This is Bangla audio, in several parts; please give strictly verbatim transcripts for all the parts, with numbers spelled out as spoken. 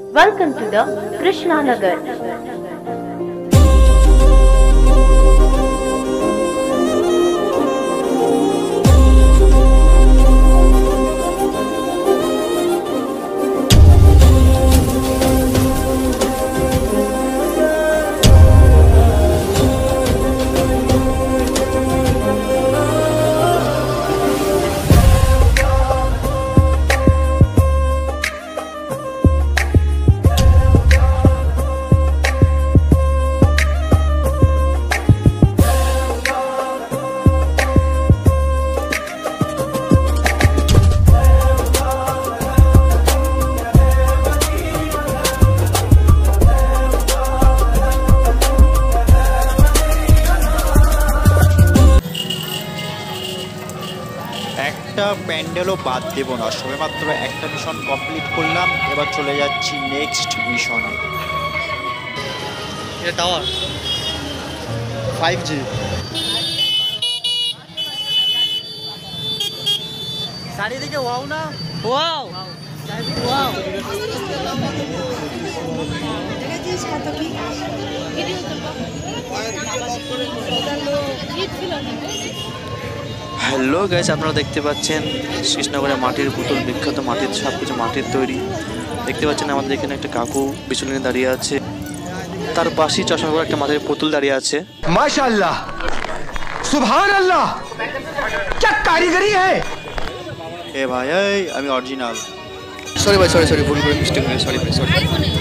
Welcome to the Krishnanagar. প্যান্ডেলও বাদ দেব না, সবেমাত্র একটা মিশন কমপ্লিট করলাম, এবার চলে যাচ্ছি নেক্সট মিশনে। এটা টাওয়ার ফাইভ জি। চারিদিকে ওয়াও না ওয়াও ওয়াও। হ্যালো গাইস, আপনারা দেখতে পাচ্ছেন কৃষ্ণনগরের মাটির পুতুল, বিখ্যাত মাটির সব কিছু মাটির তৈরি। দেখতে পাচ্ছেন আমাদের এখানে একটা কাকু বিচুলি নিয়ে দাঁড়িয়ে আছে, তার পাশেই চশমা করে একটা মাটির পুতুল দাঁড়িয়ে আছে। মাশাআল্লাহ, সুবহানাল্লাহ, কি কারিগরি হ্যায়। এ ভাই, এই আমি অরিজিনাল। সরি ভাই, সরি সরি ভুল করে মিস্টেক হয়ে সরি ভাই, সরি।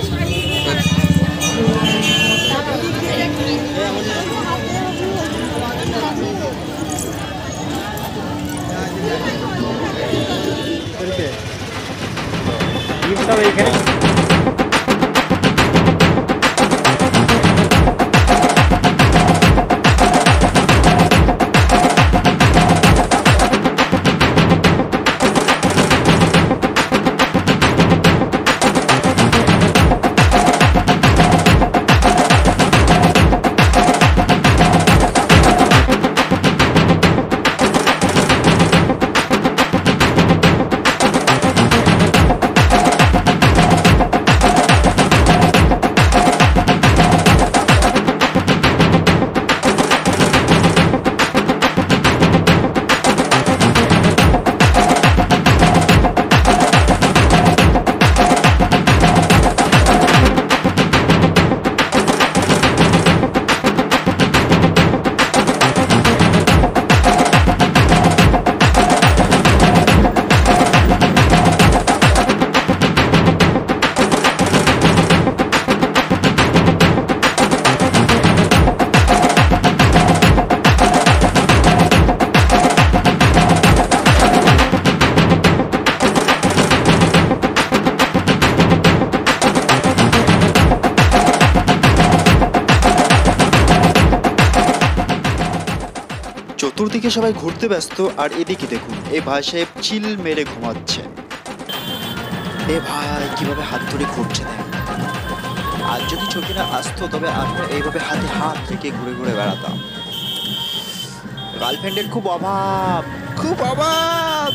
চতুর্দিকে সবাই ঘুরতে ব্যস্ত, আর এদিকে দেখুন এই ভাই সাহেব চিল মেরে ঘুমাচ্ছেন। এ ভাই কিভাবে হাত ধরে ঘুরছে দেখ। আর যদি চোখে না আসতো তবে আমরা এইভাবে হাতে হাত রেখে ঘুরে ঘুরে বেড়াতাম। গার্লফ্রেন্ডের খুব অভাব, খুব অভাব।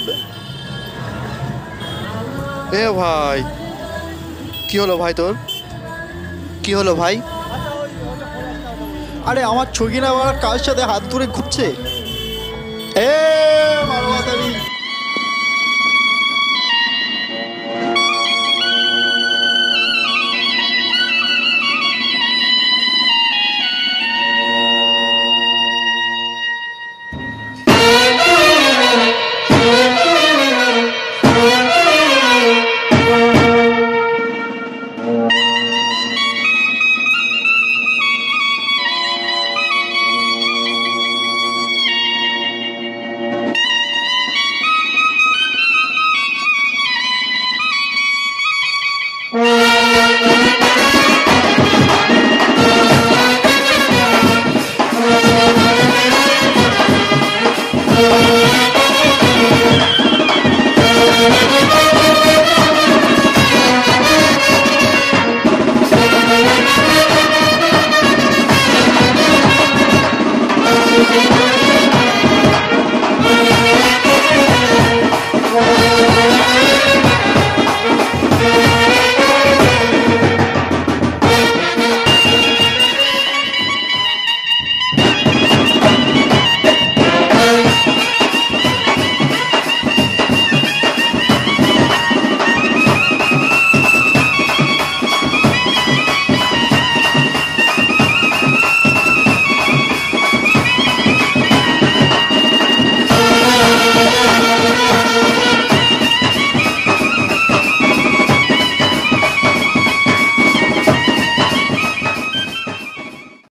এ ভাই, কি হলো ভাই, তোর কি হলো ভাই? আরে আমার ছগিনা আমার কার সাথে হাত ধরে ঘুরছে।